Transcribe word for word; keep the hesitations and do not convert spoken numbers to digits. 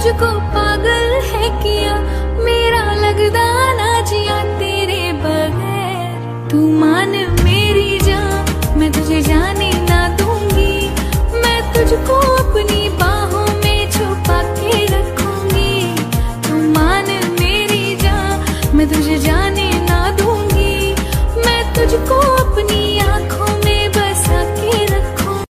मुझको पागल है किया, मेरा लगदा ना जिया तेरे बगैर। तू मान